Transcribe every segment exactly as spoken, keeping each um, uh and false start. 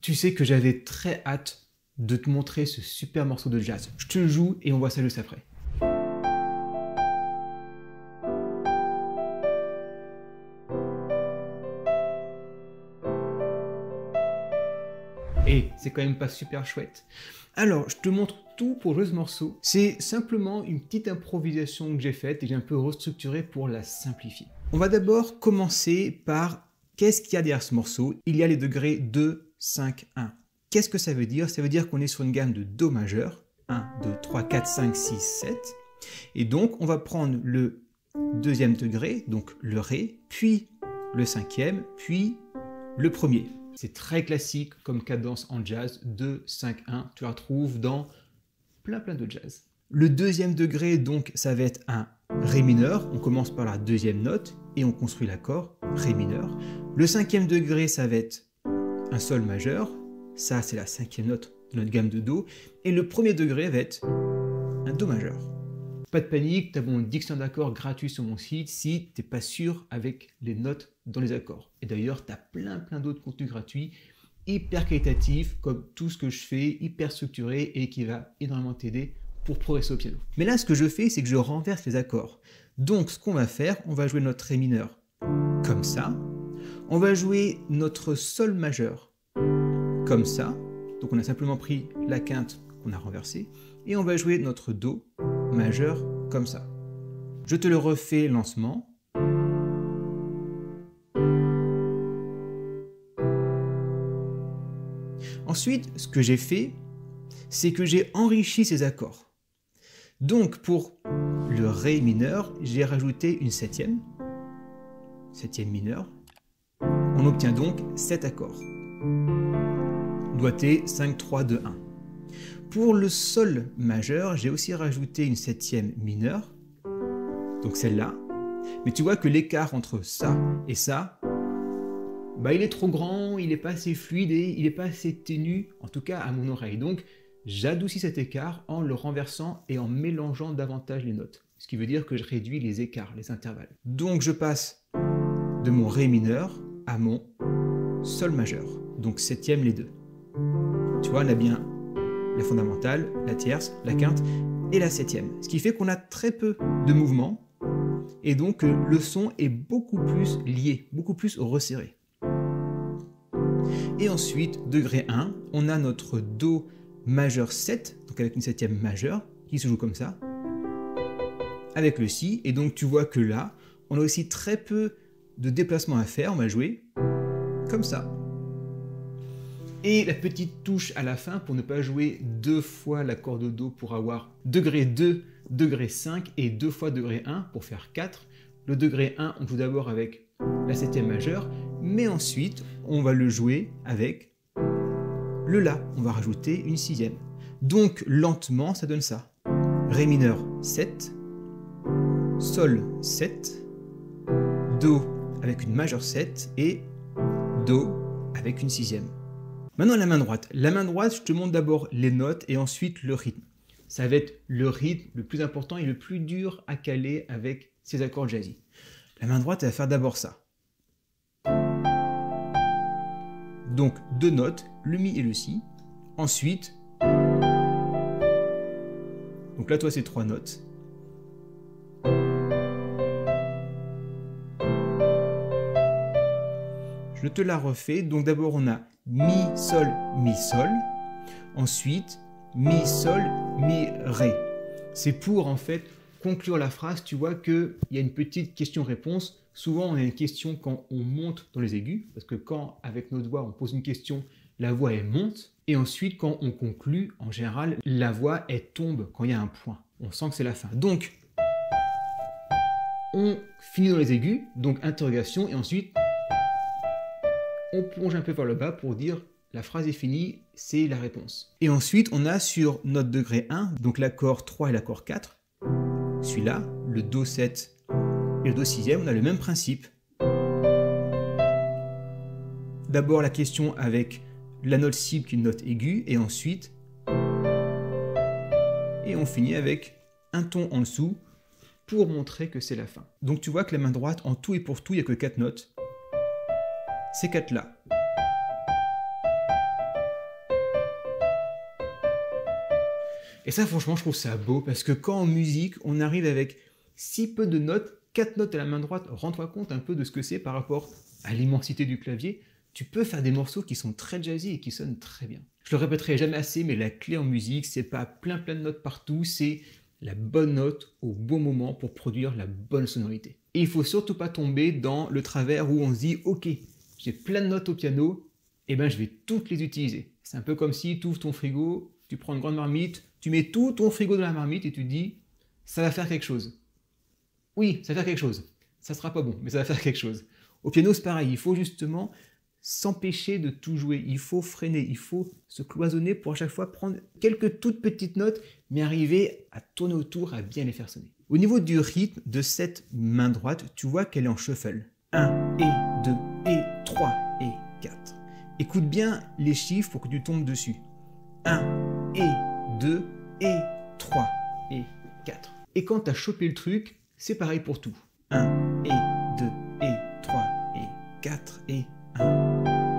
Tu sais que j'avais très hâte de te montrer ce super morceau de jazz. Je te le joue et on voit ça juste après. Et c'est quand même pas super chouette. Alors, je te montre tout pour jouer ce morceau. C'est simplement une petite improvisation que j'ai faite et j'ai un peu restructuré pour la simplifier. On va d'abord commencer par qu'est-ce qu'il y a derrière ce morceau. Il y a les degrés deux, cinq, un. Qu'est-ce que ça veut dire? Ça veut dire qu'on est sur une gamme de Do majeur. un, deux, trois, quatre, cinq, six, sept. Et donc, on va prendre le deuxième degré, donc le Ré, puis le cinquième, puis le premier. C'est très classique comme cadence en jazz, deux, cinq, un, tu la retrouves dans plein plein de jazz. Le deuxième degré, donc, ça va être un Ré mineur, on commence par la deuxième note et on construit l'accord Ré mineur. Le cinquième degré, ça va être un Sol majeur, ça c'est la cinquième note de notre gamme de Do, et le premier degré va être un Do majeur. Pas de panique, tu as mon dictionnaire d'accords gratuit sur mon site si tu n'es pas sûr avec les notes dans les accords. Et d'ailleurs, tu as plein plein d'autres contenus gratuits, hyper qualitatifs, comme tout ce que je fais, hyper structuré et qui va énormément t'aider pour progresser au piano. Mais là, ce que je fais, c'est que je renverse les accords. Donc, ce qu'on va faire, on va jouer notre Ré mineur comme ça. On va jouer notre Sol majeur comme ça. Donc, on a simplement pris la quinte qu'on a renversée. Et on va jouer notre Do majeur comme ça. Je te le refais lentement. Ensuite, ce que j'ai fait, c'est que j'ai enrichi ces accords. Donc, pour le Ré mineur, j'ai rajouté une septième, septième mineur. On obtient donc sept accords. Doigté cinq, trois, deux, un. Pour le Sol majeur, j'ai aussi rajouté une septième mineure, donc celle-là. Mais tu vois que l'écart entre ça et ça, bah, il est trop grand, il n'est pas assez fluide et il n'est pas assez ténu, en tout cas à mon oreille. Donc j'adoucis cet écart en le renversant et en mélangeant davantage les notes. Ce qui veut dire que je réduis les écarts, les intervalles. Donc je passe de mon Ré mineur à mon Sol majeur, donc septième les deux. Tu vois, on a bien la fondamentale, la tierce, la quinte et la septième. Ce qui fait qu'on a très peu de mouvements et donc le son est beaucoup plus lié, beaucoup plus resserré. Et ensuite, degré un, on a notre Do majeur sept, donc avec une septième majeure, qui se joue comme ça, avec le Si, et donc tu vois que là, on a aussi très peu de déplacements à faire, on va jouer comme ça. Et la petite touche à la fin pour ne pas jouer deux fois l'accord de Do pour avoir degré deux, degré cinq et deux fois degré un pour faire quatre. Le degré un, on joue d'abord avec la septième majeure, mais ensuite, on va le jouer avec le La. On va rajouter une sixième. Donc, lentement, ça donne ça. Ré mineur sept, Sol sept, Do avec une majeure sept et Do avec une sixième. Maintenant, la main droite. La main droite, je te montre d'abord les notes et ensuite le rythme. Ça va être le rythme le plus important et le plus dur à caler avec ces accords jazzy. La main droite, elle va faire d'abord ça. Donc, deux notes, le Mi et le Si. Ensuite, donc là, toi, c'est trois notes. Je te la refais. Donc, d'abord, on a Mi, Sol, Mi, Sol. Ensuite, Mi, Sol, Mi, Ré. C'est pour, en fait, conclure la phrase. Tu vois qu'il y a une petite question-réponse. Souvent, on a une question quand on monte dans les aigus, parce que quand, avec notre voix, on pose une question, la voix, elle monte. Et ensuite, quand on conclut, en général, la voix, elle tombe quand il y a un point. On sent que c'est la fin. Donc, on finit dans les aigus, donc interrogation, et ensuite, on plonge un peu vers le bas pour dire la phrase est finie, c'est la réponse. Et ensuite, on a sur notre degré un, donc l'accord trois et l'accord quatre, celui-là, le Do sept et le Do sixième, on a le même principe. D'abord la question avec la note cible qui est une note aiguë, et ensuite, et on finit avec un ton en dessous pour montrer que c'est la fin. Donc tu vois que la main droite, en tout et pour tout, il n'y a que quatre notes. Ces quatre-là. Et ça, franchement, je trouve ça beau, parce que quand en musique, on arrive avec si peu de notes, quatre notes à la main droite, rends-toi compte un peu de ce que c'est par rapport à l'immensité du clavier, tu peux faire des morceaux qui sont très jazzy et qui sonnent très bien. Je le répéterai jamais assez, mais la clé en musique, c'est pas plein plein de notes partout, c'est la bonne note au bon moment pour produire la bonne sonorité. Et il faut surtout pas tomber dans le travers où on se dit « Ok, j'ai plein de notes au piano, et ben je vais toutes les utiliser. » C'est un peu comme si tu ouvres ton frigo, tu prends une grande marmite, tu mets tout ton frigo dans la marmite et tu te dis « Ça va faire quelque chose. » Oui, ça va faire quelque chose. Ça sera pas bon, mais ça va faire quelque chose. Au piano, c'est pareil, il faut justement s'empêcher de tout jouer, il faut freiner, il faut se cloisonner pour à chaque fois prendre quelques toutes petites notes, mais arriver à tourner autour, à bien les faire sonner. Au niveau du rythme de cette main droite, tu vois qu'elle est en shuffle. un, et deux, et trois, et quatre. Écoute bien les chiffres pour que tu tombes dessus. un, et deux, et trois, et quatre. Et quand tu as chopé le truc, c'est pareil pour tout. un, et deux, et trois, et quatre, et un.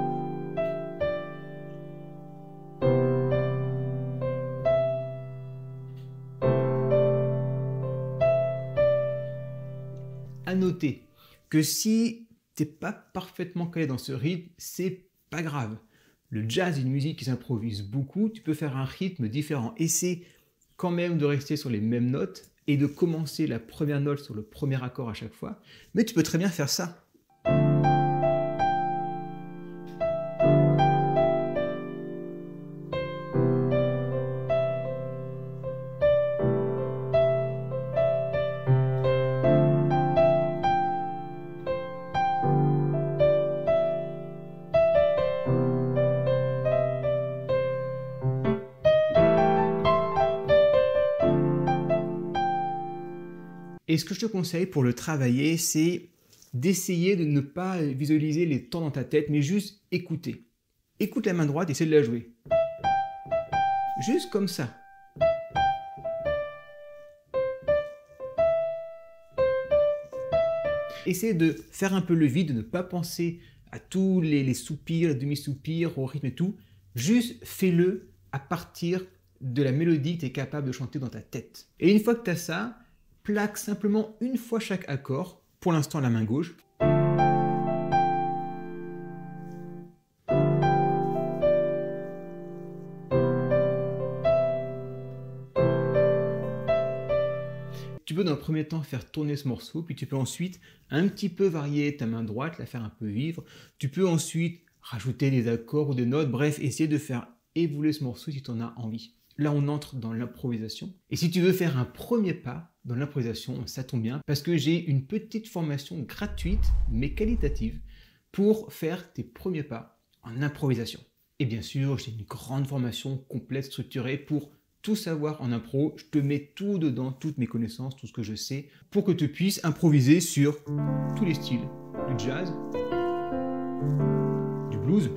À noter que si t'es pas parfaitement calé dans ce rythme, c'est pas grave. Le jazz est une musique qui s'improvise beaucoup, tu peux faire un rythme différent. Essaie quand même de rester sur les mêmes notes et de commencer la première note sur le premier accord à chaque fois, mais tu peux très bien faire ça. Et ce que je te conseille pour le travailler, c'est d'essayer de ne pas visualiser les temps dans ta tête, mais juste écouter. Écoute la main droite et essaie de la jouer. Juste comme ça. Essaie de faire un peu le vide, de ne pas penser à tous les, les soupirs, les demi-soupirs, au rythme et tout. Juste fais-le à partir de la mélodie que tu es capable de chanter dans ta tête. Et une fois que tu as ça, plaque simplement une fois chaque accord, pour l'instant la main gauche. Tu peux dans le premier temps faire tourner ce morceau, puis tu peux ensuite un petit peu varier ta main droite, la faire un peu vivre. Tu peux ensuite rajouter des accords ou des notes, bref, essayer de faire évoluer ce morceau si tu en as envie. Là, on entre dans l'improvisation. Et si tu veux faire un premier pas dans l'improvisation, ça tombe bien, parce que j'ai une petite formation gratuite, mais qualitative, pour faire tes premiers pas en improvisation. Et bien sûr, j'ai une grande formation complète, structurée, pour tout savoir en impro. Je te mets tout dedans, toutes mes connaissances, tout ce que je sais, pour que tu puisses improviser sur tous les styles. Du jazz, du blues,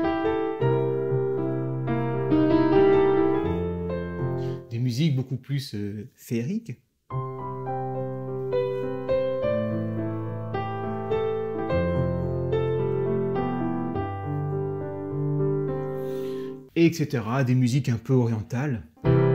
des musiques beaucoup plus euh, féeriques, et etc. Des musiques un peu orientales.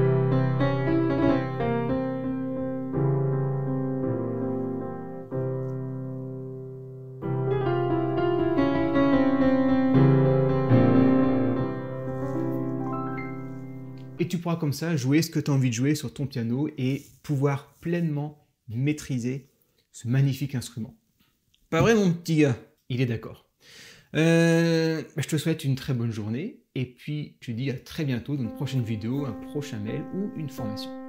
Et tu pourras comme ça jouer ce que tu as envie de jouer sur ton piano et pouvoir pleinement maîtriser ce magnifique instrument. Pas vrai mon petit gars? Il est d'accord. Euh, je te souhaite une très bonne journée et puis je te dis à très bientôt dans une prochaine vidéo, un prochain mail ou une formation.